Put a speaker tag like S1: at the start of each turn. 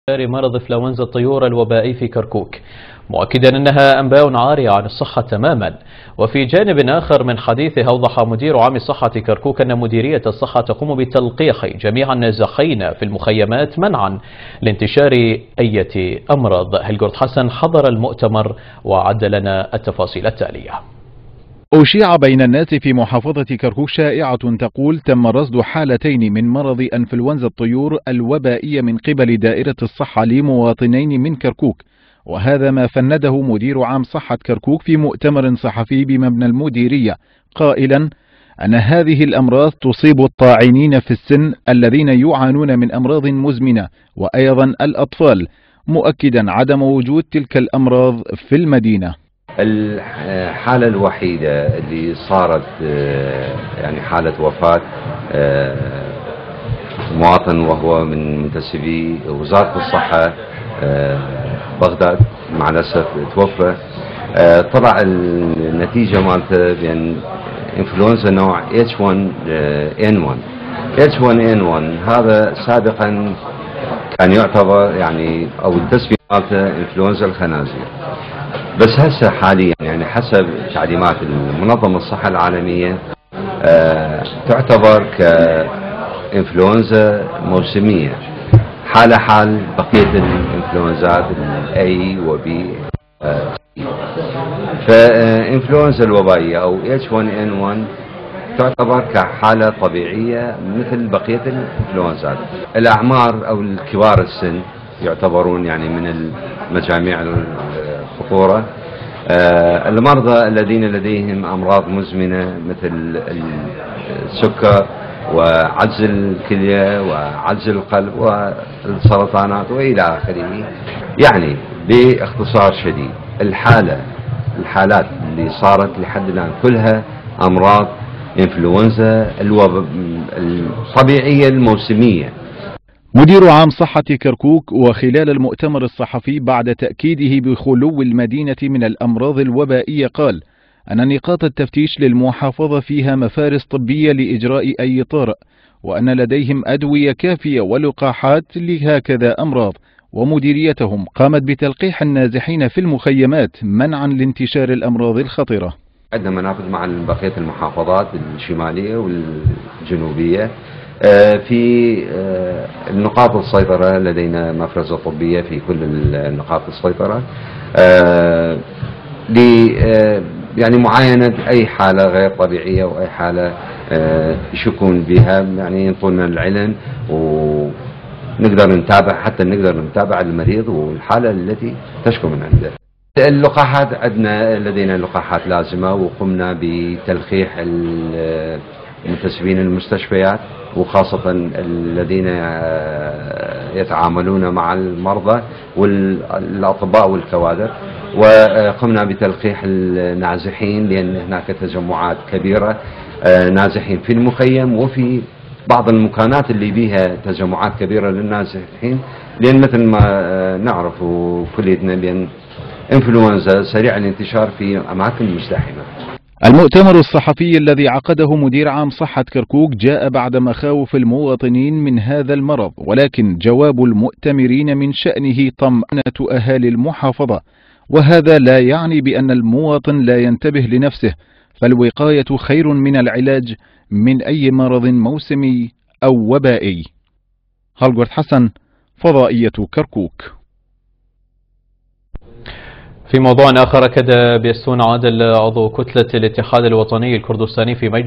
S1: مرض انفلونزا الطيور الوبائي في كركوك، مؤكدا أنها أنباء عارية عن الصحة تماما. وفي جانب آخر من حديثه أوضح مدير عام صحة كركوك أن مديرية الصحة تقوم بتلقيح جميع النازحين في المخيمات منعا لانتشار أي أمراض. هلجورد حسن حضر المؤتمر وعد لنا التفاصيل التالية.
S2: أشيع بين الناس في محافظة كركوك شائعة تقول تم رصد حالتين من مرض انفلونزا الطيور الوبائية من قبل دائرة الصحة لمواطنين من كركوك، وهذا ما فنده مدير عام صحة كركوك في مؤتمر صحفي بمبنى المديرية قائلا أن هذه الأمراض تصيب الطاعنين في السن الذين يعانون من أمراض مزمنة وأيضا الأطفال، مؤكدا عدم وجود تلك الأمراض في المدينة.
S3: الحالة الوحيدة اللي صارت يعني حالة وفاة مواطن وهو من منتسبي وزارة الصحة بغداد، مع الأسف توفى. طلع النتيجة مالته بأن انفلونزا نوع H1N1. H1N1 هذا سابقا كان يعتبر يعني أو التسمية مالته انفلونزا الخنازير، بس هسه حاليا يعني حسب تعليمات منظمة الصحة العالمية تعتبر كإنفلونزا موسمية، حال بقية الإنفلونزات A و B. فإنفلونزا الوبائية أو H1N1 تعتبر كحالة طبيعية مثل بقية الإنفلونزات. الأعمار أو الكبار السن يعتبرون يعني من المجاميع الخطورة. المرضى الذين لديهم أمراض مزمنة مثل السكر وعجز الكلية وعجز القلب والسرطانات وإلى آخره. يعني باختصار شديد الحالات اللي صارت لحد الآن كلها أمراض إنفلونزا الطبيعية الموسمية.
S2: مدير عام صحة كركوك وخلال المؤتمر الصحفي بعد تأكيده بخلو المدينة من الأمراض الوبائية قال أن نقاط التفتيش للمحافظة فيها مفارس طبية لإجراء أي طارئ، وأن لديهم أدوية كافية ولقاحات لهكذا أمراض، ومديريتهم قامت بتلقيح النازحين في المخيمات منعا لانتشار الأمراض الخطرة.
S3: عندنا منافذ مع بقية المحافظات الشمالية والجنوبية. في النقاط السيطرة لدينا مفرزة طبية في كل النقاط السيطرة يعني معاينة أي حالة غير طبيعية وأي حالة يشكون بها، يعني ينطونا العلم ونقدر نتابع، حتى نقدر نتابع المريض والحالة التي تشكو من عنده. اللقاحات لدينا لقاحات لازمة، وقمنا بتلقيح المنتسبين المستشفيات وخاصة الذين يتعاملون مع المرضى والأطباء والكوادر، وقمنا بتلقيح النازحين لأن هناك تجمعات كبيرة نازحين في المخيم وفي بعض المكانات اللي بيها تجمعات كبيرة للنازحين، لأن مثل ما نعرف كليتنا بأن انفلونزا سريع الانتشار في أماكن مزدحمة.
S2: المؤتمر الصحفي الذي عقده مدير عام صحة كركوك جاء بعد مخاوف المواطنين من هذا المرض، ولكن جواب المؤتمرين من شأنه طمأنة أهالي المحافظة، وهذا لا يعني بأن المواطن لا ينتبه لنفسه، فالوقاية خير من العلاج من أي مرض موسمي أو وبائي. هلجورد حسن، فضائية كركوك.
S1: في موضوع آخر، أكد بيستون عادل عضو كتلة الاتحاد الوطني الكردستاني في مجلس